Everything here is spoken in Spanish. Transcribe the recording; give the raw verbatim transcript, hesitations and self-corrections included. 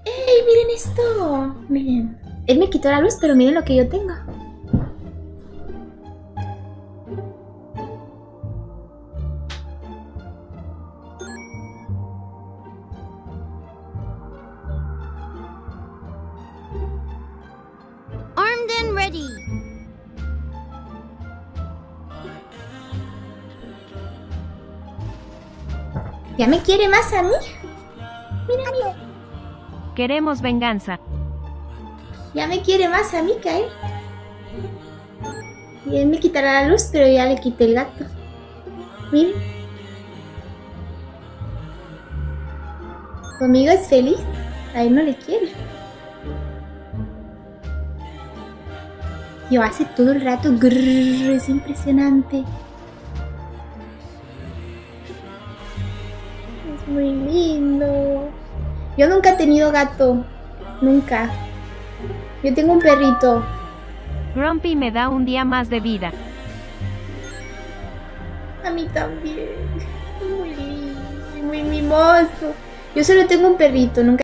¡Ey! Miren esto. Miren. Él me quitó la luz, pero miren lo que yo tengo. Armed and ready. ¿Ya me quiere más a mí? Mira, mira. Queremos venganza. Ya me quiere más a mí que a él. Y él me quitará la luz, pero ya le quité el gato. Miren. Conmigo es feliz. A él no le quiere. Yo hace todo el rato grrr, es impresionante. Es muy lindo. Yo nunca he tenido gato. Nunca. Yo tengo un perrito. Grumpy me da un día más de vida. A mí también. Muy lindo, muy mimoso. Yo solo tengo un perrito, nunca